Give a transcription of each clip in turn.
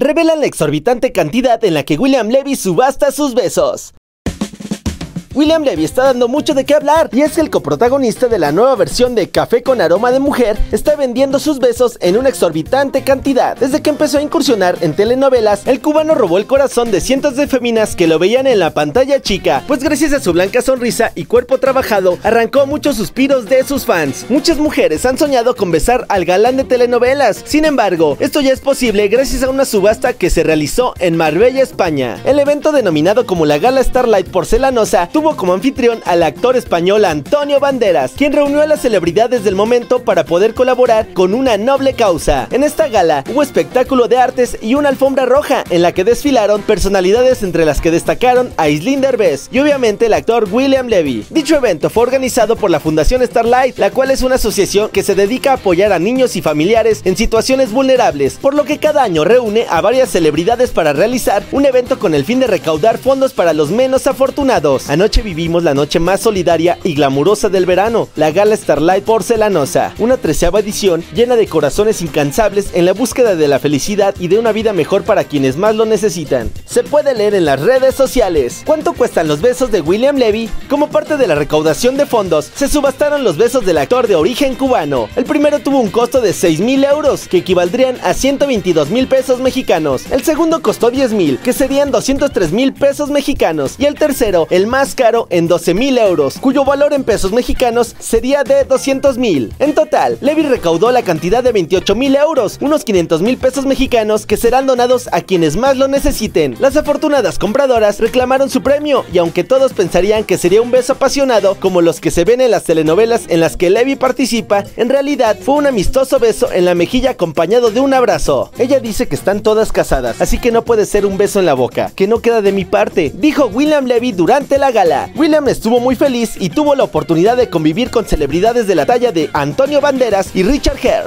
revelan la exorbitante cantidad en la que William Levy subasta sus besos. William Levy está dando mucho de qué hablar, y es que el coprotagonista de la nueva versión de Café con aroma de mujer está vendiendo sus besos en una exorbitante cantidad. Desde que empezó a incursionar en telenovelas, el cubano robó el corazón de cientos de féminas que lo veían en la pantalla chica, pues gracias a su blanca sonrisa y cuerpo trabajado, arrancó muchos suspiros de sus fans. Muchas mujeres han soñado con besar al galán de telenovelas. Sin embargo, esto ya es posible gracias a una subasta que se realizó en Marbella, España. El evento, denominado como la Gala Starlight Porcelanosa, tuvo como anfitrión al actor español Antonio Banderas, quien reunió a las celebridades del momento para poder colaborar con una noble causa. En esta gala hubo espectáculo de artes y una alfombra roja en la que desfilaron personalidades, entre las que destacaron a Aislinn Derbez y obviamente el actor William Levy. Dicho evento fue organizado por la Fundación Starlight, la cual es una asociación que se dedica a apoyar a niños y familiares en situaciones vulnerables, por lo que cada año reúne a varias celebridades para realizar un evento con el fin de recaudar fondos para los menos afortunados. Anoche vivimos la noche más solidaria y glamurosa del verano, la Gala Starlight Porcelanosa, una 13ª edición llena de corazones incansables en la búsqueda de la felicidad y de una vida mejor para quienes más lo necesitan. Se puede leer en las redes sociales. ¿Cuánto cuestan los besos de William Levy? Como parte de la recaudación de fondos, se subastaron los besos del actor de origen cubano. El primero tuvo un costo de 6,000 euros, que equivaldrían a 122,000 pesos mexicanos. El segundo costó 10,000, que serían 203,000 pesos mexicanos. Y el tercero, el más caro, en 12,000 euros, cuyo valor en pesos mexicanos sería de 200,000. En total, Levy recaudó la cantidad de 28,000 euros, unos 500,000 pesos mexicanos, que serán donados a quienes más lo necesiten. Las afortunadas compradoras reclamaron su premio, y aunque todos pensarían que sería un beso apasionado, como los que se ven en las telenovelas en las que Levy participa, en realidad fue un amistoso beso en la mejilla acompañado de un abrazo. Ella dice que están todas casadas, así que no puede ser un beso en la boca, que no queda de mi parte, dijo William Levy durante la gala. William estuvo muy feliz y tuvo la oportunidad de convivir con celebridades de la talla de Antonio Banderas y Richard Gere.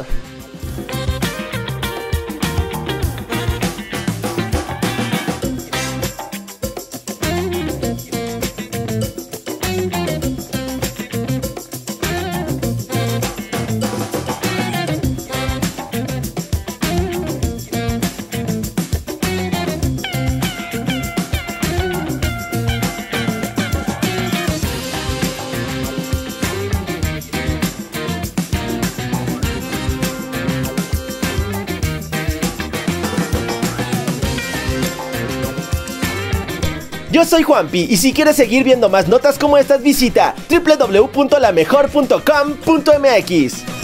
Yo soy Juanpi, y si quieres seguir viendo más notas como estas, visita www.lamejor.com.mx.